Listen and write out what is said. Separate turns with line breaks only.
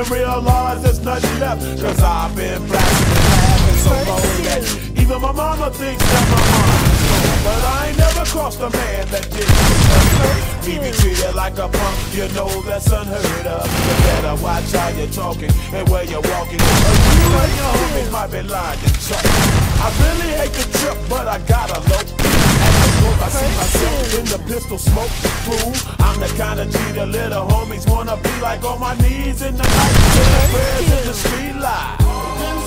and realize there's nothing left. Cause I've been blasting and laughing so long that even my mama thinks that my mind is gone. But I ain't never crossed a man that didn't me be treated like a punk, you know that's unheard of. You better watch how you're talking and where you're walking. You and your homies might be lying to talk. I really hate the trip, but I gotta low. I see myself in the pistol smoke. Fool, I'm the kind of G the little homies wanna be like, on my knees in the night, prayers in the street light.